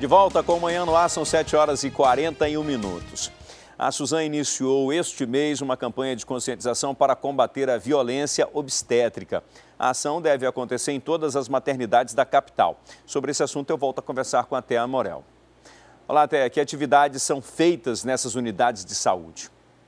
De volta com o Manhã no Ar, são 7h41. A Suzam iniciou este mês uma campanha de conscientização para combater a violência obstétrica. A ação deve acontecer em todas as maternidades da capital. Sobre esse assunto eu volto a conversar com a Thea Morel. Olá, Thea, que atividades são feitas nessas unidades de saúde?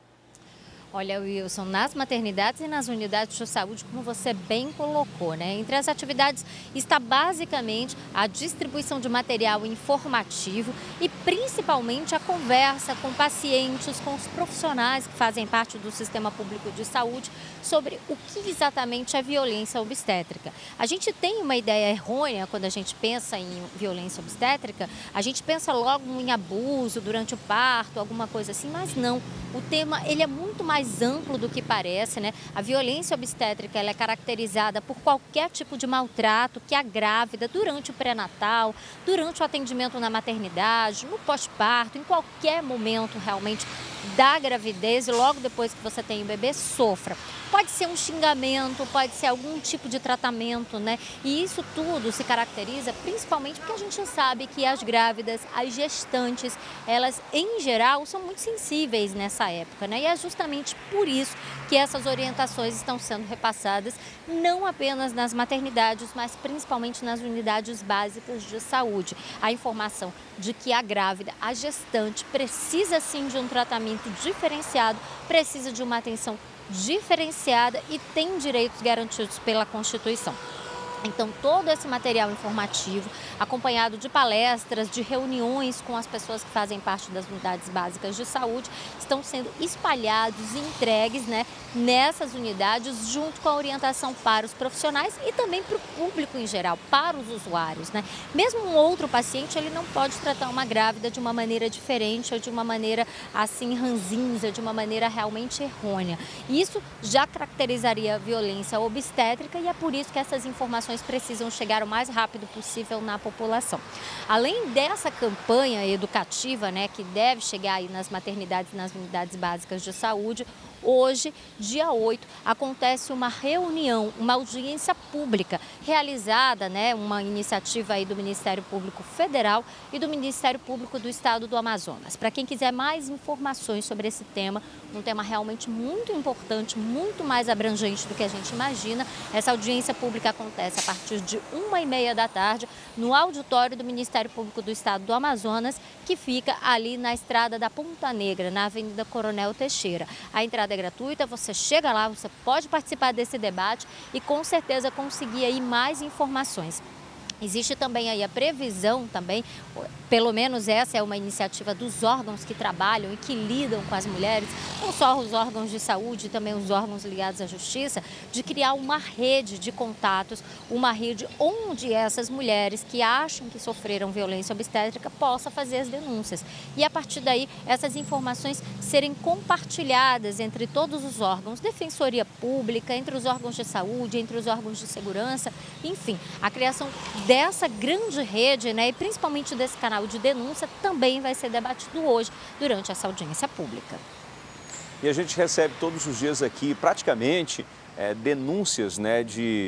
Olha, Wilson, nas maternidades e nas unidades de saúde, como você bem colocou, né? Entre as atividades está basicamente a distribuição de material informativo e principalmente a conversa com pacientes, com os profissionais que fazem parte do sistema público de saúde sobre o que exatamente é violência obstétrica. A gente tem uma ideia errônea quando a gente pensa em violência obstétrica, a gente pensa logo em abuso durante o parto, alguma coisa assim, mas não. O tema ele é muito mais amplo do que parece, né? A violência obstétrica ela é caracterizada por qualquer tipo de maltrato que a grávida, durante o pré-natal, durante o atendimento na maternidade, no pós-parto, em qualquer momento realmente da gravidez e logo depois que você tem o bebê, sofra. Pode ser um xingamento, pode ser algum tipo de tratamento, né? E isso tudo se caracteriza principalmente porque a gente sabe que as grávidas, as gestantes, elas em geral são muito sensíveis nessa época, né? E é justamente por isso que essas orientações estão sendo repassadas não apenas nas maternidades, mas principalmente nas unidades básicas de saúde. A informação de que a grávida, a gestante, precisa sim de um tratamento diferenciado, precisa de uma atenção diferenciada e tem direitos garantidos pela Constituição. Então, todo esse material informativo, acompanhado de palestras, de reuniões com as pessoas que fazem parte das unidades básicas de saúde, estão sendo espalhados e entregues, né, nessas unidades, junto com a orientação para os profissionais e também para o público em geral, para os usuários, né? Mesmo um outro paciente, ele não pode tratar uma grávida de uma maneira diferente ou de uma maneira assim ranzinza, de uma maneira realmente errônea. Isso já caracterizaria a violência obstétrica e é por isso que essas informações precisam chegar o mais rápido possível na população. Além dessa campanha educativa, né, que deve chegar aí nas maternidades e nas unidades básicas de saúde, hoje, dia 8, acontece uma reunião, uma audiência pública realizada, né, uma iniciativa aí do Ministério Público Federal e do Ministério Público do Estado do Amazonas. Para quem quiser mais informações sobre esse tema, um tema realmente muito importante, muito mais abrangente do que a gente imagina, essa audiência pública acontece a partir de 1h30 da tarde no auditório do Ministério Público do Estado do Amazonas, que fica ali na estrada da Ponta Negra, na Avenida Coronel Teixeira. A entrada é gratuita, você chega lá, você pode participar desse debate e com certeza conseguir aí mais informações. Existe também aí a previsão também, pelo menos essa é uma iniciativa dos órgãos que trabalham e que lidam com as mulheres, não só os órgãos de saúde, também os órgãos ligados à justiça, de criar uma rede de contatos, uma rede onde essas mulheres que acham que sofreram violência obstétrica possam fazer as denúncias. E a partir daí, essas informações serem compartilhadas entre todos os órgãos, defensoria pública, entre os órgãos de saúde, entre os órgãos de segurança, enfim, a criação dessa grande rede, né, e principalmente desse canal de denúncia, também vai ser debatido hoje durante essa audiência pública. E a gente recebe todos os dias aqui, praticamente, denúncias, né,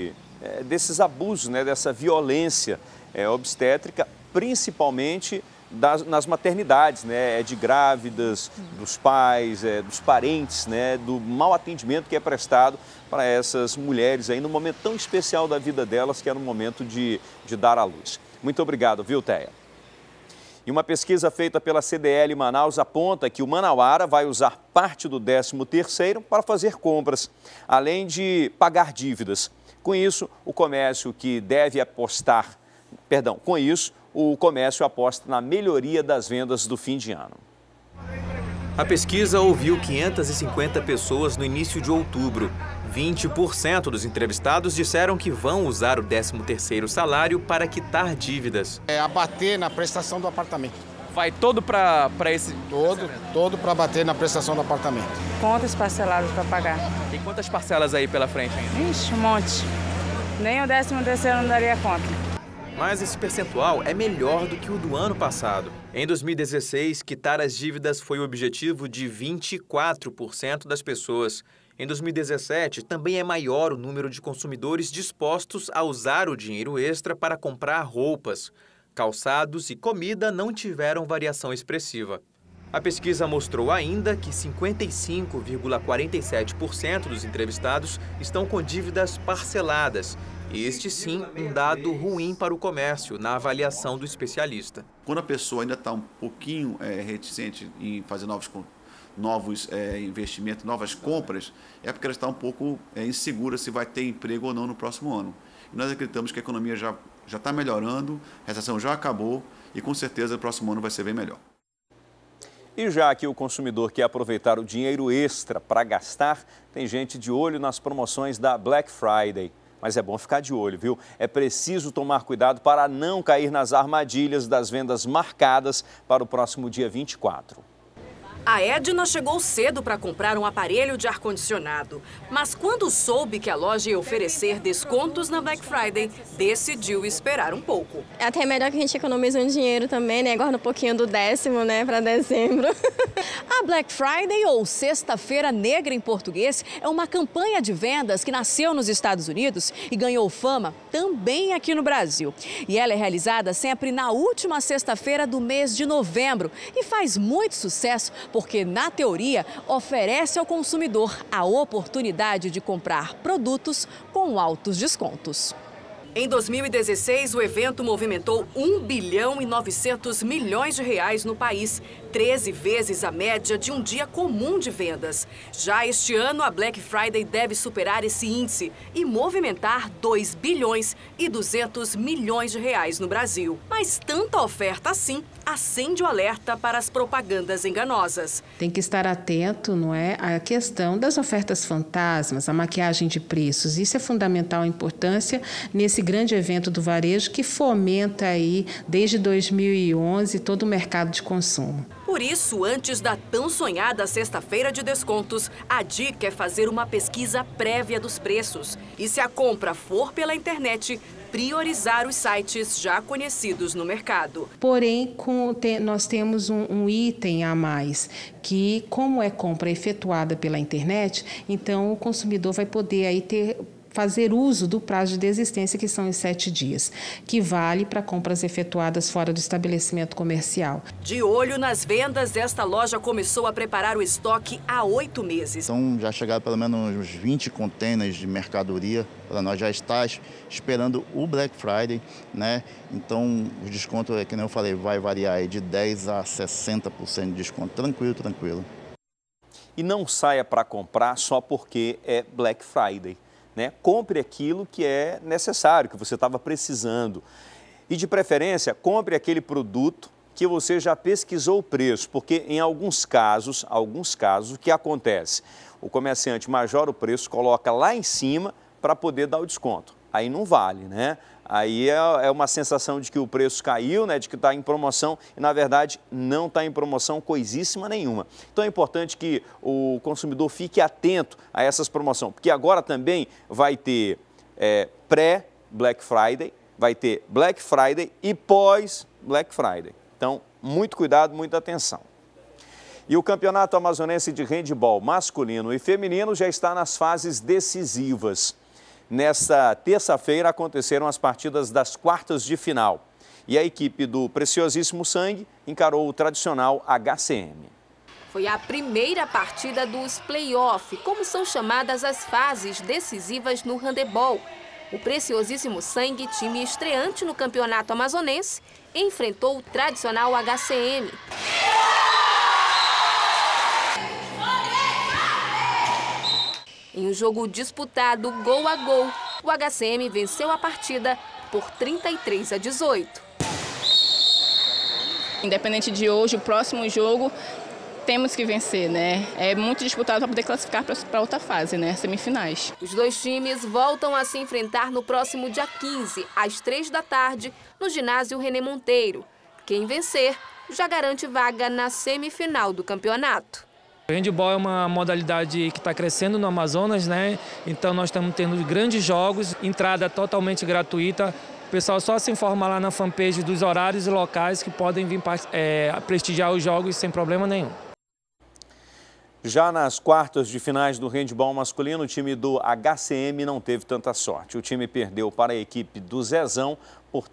desses abusos, né, dessa violência obstétrica, principalmente nas maternidades, né, de grávidas, dos pais, dos parentes, né, do mau atendimento que é prestado para essas mulheres aí no momento tão especial da vida delas, que é no momento de dar à luz. Muito obrigado, viu, Thea? E uma pesquisa feita pela CDL Manaus aponta que o manauara vai usar parte do 13º para fazer compras, além de pagar dívidas. Com isso, o comércio aposta na melhoria das vendas do fim de ano. A pesquisa ouviu 550 pessoas no início de outubro. 20% dos entrevistados disseram que vão usar o 13º salário para quitar dívidas. Abater na prestação do apartamento. Vai todo para esse... Todo para abater na prestação do apartamento. Contas parceladas para pagar. Tem quantas parcelas aí pela frente ainda? Ixi, um monte. Nem o 13º não daria conta. Mas esse percentual é melhor do que o do ano passado. Em 2016, quitar as dívidas foi o objetivo de 24% das pessoas. Em 2017, também é maior o número de consumidores dispostos a usar o dinheiro extra para comprar roupas. Calçados e comida não tiveram variação expressiva. A pesquisa mostrou ainda que 55,47% dos entrevistados estão com dívidas parceladas. Este sim, um dado ruim para o comércio, na avaliação do especialista. Quando a pessoa ainda está um pouquinho reticente em fazer novos investimentos, novas compras, é porque ela está um pouco insegura se vai ter emprego ou não no próximo ano. E nós acreditamos que a economia já está melhorando, a recessão já acabou e com certeza o próximo ano vai ser bem melhor. E já que o consumidor quer aproveitar o dinheiro extra para gastar, tem gente de olho nas promoções da Black Friday. Mas é bom ficar de olho, viu? É preciso tomar cuidado para não cair nas armadilhas das vendas marcadas para o próximo dia 24. A Edna chegou cedo para comprar um aparelho de ar-condicionado. Mas quando soube que a loja ia oferecer descontos na Black Friday, decidiu esperar um pouco. É até melhor que a gente economize um dinheiro também, né? Guarda um pouquinho do 10º, né, para dezembro. A Black Friday, ou Sexta-feira Negra em português, é uma campanha de vendas que nasceu nos Estados Unidos e ganhou fama também aqui no Brasil. E ela é realizada sempre na última sexta-feira do mês de novembro e faz muito sucesso porque, na teoria, oferece ao consumidor a oportunidade de comprar produtos com altos descontos. Em 2016, o evento movimentou 1 bilhão e 900 milhões de reais no país, 13 vezes a média de um dia comum de vendas. Já este ano, a Black Friday deve superar esse índice e movimentar 2 bilhões e 200 milhões de reais no Brasil. Mas tanta oferta assim acende o alerta para as propagandas enganosas. Tem que estar atento, não é, à questão das ofertas fantasmas, a maquiagem de preços. Isso é fundamental, a importância nesse grande evento do varejo que fomenta aí, desde 2011, todo o mercado de consumo. Por isso, antes da tão sonhada sexta-feira de descontos, a dica é fazer uma pesquisa prévia dos preços. E se a compra for pela internet, priorizar os sites já conhecidos no mercado. Porém, nós temos um item a mais, que como é compra efetuada pela internet, então o consumidor vai poder aí fazer uso do prazo de desistência, que são os 7 dias, que vale para compras efetuadas fora do estabelecimento comercial. De olho nas vendas, esta loja começou a preparar o estoque há 8 meses. Então já chegaram pelo menos uns 20 containers de mercadoria para nós, já está esperando o Black Friday, né? Então o desconto, que nem eu falei, vai variar aí de 10% a 60% de desconto, tranquilo. E não saia para comprar só porque é Black Friday. Né? Compre aquilo que é necessário, que você estava precisando. E, de preferência, compre aquele produto que você já pesquisou o preço, porque em alguns casos, o que acontece? O comerciante majora o preço, coloca lá em cima para poder dar o desconto. Aí não vale, né? Aí é uma sensação de que o preço caiu, né, de que está em promoção e, na verdade, não está em promoção coisíssima nenhuma. Então é importante que o consumidor fique atento a essas promoções, porque agora também vai ter pré-Black Friday, vai ter Black Friday e pós-Black Friday. Então, muito cuidado, muita atenção. E o Campeonato Amazonense de Handebol masculino e feminino já está nas fases decisivas. Nesta terça-feira aconteceram as partidas das quartas de final e a equipe do Preciosíssimo Sangue encarou o tradicional HCM. Foi a primeira partida dos play-off, como são chamadas as fases decisivas no handebol. O Preciosíssimo Sangue, time estreante no Campeonato Amazonense, enfrentou o tradicional HCM. Em um jogo disputado gol a gol, o HCM venceu a partida por 33-18. Independente de hoje, o próximo jogo temos que vencer, né? É muito disputado para poder classificar para outra fase, né? Semifinais. Os dois times voltam a se enfrentar no próximo dia 15, às 3 da tarde, no ginásio René Monteiro. Quem vencer já garante vaga na semifinal do campeonato. O handebol é uma modalidade que está crescendo no Amazonas, né? Então nós estamos tendo grandes jogos, entrada totalmente gratuita. O pessoal só se informa lá na fanpage dos horários e locais que podem vir prestigiar os jogos sem problema nenhum. Já nas quartas de finais do handebol masculino, o time do HCM não teve tanta sorte. O time perdeu para a equipe do Zezão por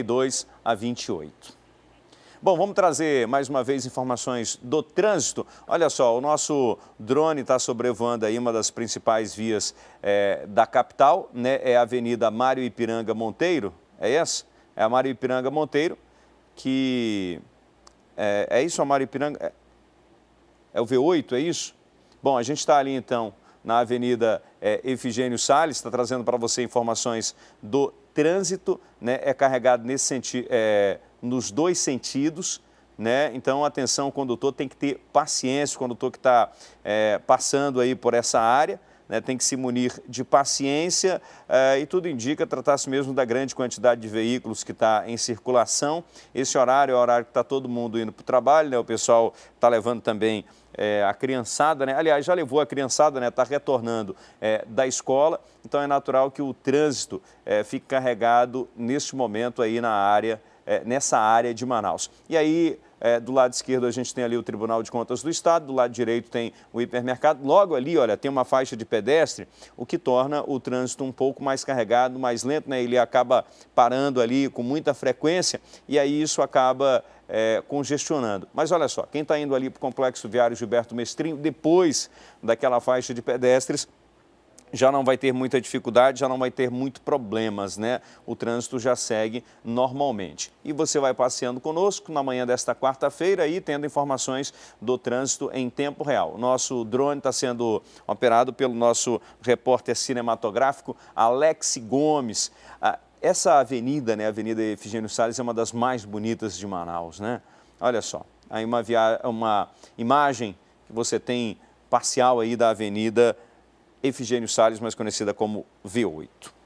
32-28. Bom, vamos trazer mais uma vez informações do trânsito. Olha só, o nosso drone está sobrevoando aí uma das principais vias da capital, né? É a Avenida Mário Ipiranga Monteiro, é essa? É a Mário Ipiranga Monteiro, que... É isso, a Mário Ipiranga? É o V8, é isso? Bom, a gente está ali então na Avenida Efigênio Salles, está trazendo para você informações do trânsito, né? É carregado nesse sentido, nos dois sentidos, né? Então, atenção, o condutor tem que ter paciência, o condutor que está passando aí por essa área, né? Tem que se munir de paciência e tudo indica tratar-se mesmo da grande quantidade de veículos que está em circulação. Esse horário é o horário que está todo mundo indo para o trabalho, né? O pessoal está levando também a criançada, né? Aliás, já levou a criançada, né? Está retornando da escola, então é natural que o trânsito fique carregado neste momento aí na área, nessa área de Manaus. E aí, do lado esquerdo a gente tem ali o Tribunal de Contas do Estado, do lado direito tem o hipermercado, logo ali, olha, tem uma faixa de pedestre, o que torna o trânsito um pouco mais carregado, mais lento, né? Ele acaba parando ali com muita frequência e aí isso acaba congestionando. Mas olha só, quem está indo ali para o Complexo Viário Gilberto Mestrinho, depois daquela faixa de pedestres, já não vai ter muita dificuldade, já não vai ter muito problemas, né? O trânsito já segue normalmente. E você vai passeando conosco na manhã desta quarta-feira e tendo informações do trânsito em tempo real. Nosso drone está sendo operado pelo nosso repórter cinematográfico, Alex Gomes. Essa avenida, né, a Avenida Efigênio Salles, é uma das mais bonitas de Manaus, né? Olha só, aí uma imagem que você tem parcial aí da Avenida Efigênio Salles, mais conhecida como V8.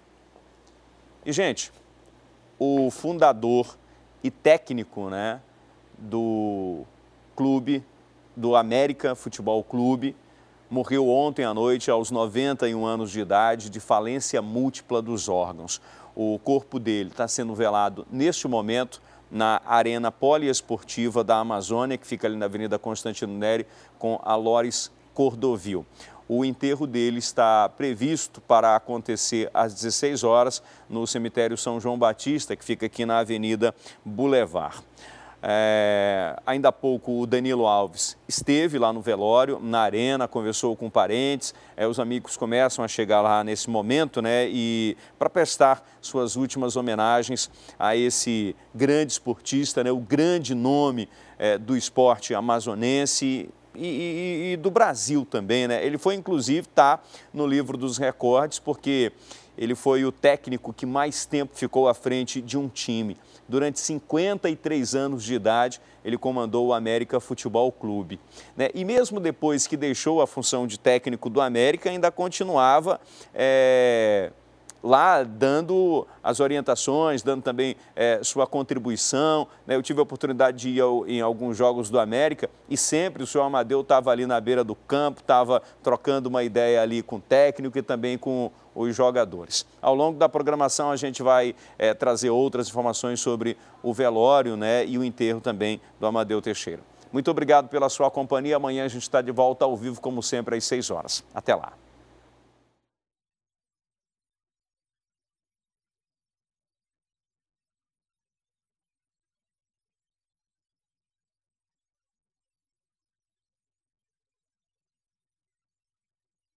E, gente, o fundador e técnico, né, do clube, do América Futebol Clube, morreu ontem à noite aos 91 anos de idade de falência múltipla dos órgãos. O corpo dele está sendo velado neste momento na Arena Poliesportiva da Amazônia, que fica ali na Avenida Constantino Neri, com a Lores Cordovil. O enterro dele está previsto para acontecer às 16 horas no cemitério São João Batista, que fica aqui na Avenida Boulevard. Ainda há pouco o Danilo Alves esteve lá no velório, na arena, conversou com parentes, os amigos começam a chegar lá nesse momento, né, e para prestar suas últimas homenagens a esse grande esportista, né, o grande nome do amazonense e do Brasil também, né? Ele foi, inclusive, no livro dos recordes, porque ele foi o técnico que mais tempo ficou à frente de um time. Durante 53 anos de idade, ele comandou o América Futebol Clube, né? E mesmo depois que deixou a função de técnico do América, ainda continuava lá dando as orientações, dando também sua contribuição, né? Eu tive a oportunidade de ir em alguns jogos do América e sempre o senhor Amadeu estava ali na beira do campo, estava trocando uma ideia ali com o técnico e também com os jogadores. Ao longo da programação a gente vai trazer outras informações sobre o velório, né, e o enterro também do Amadeu Teixeira. Muito obrigado pela sua companhia. Amanhã a gente está de volta ao vivo, como sempre, às 6 horas. Até lá.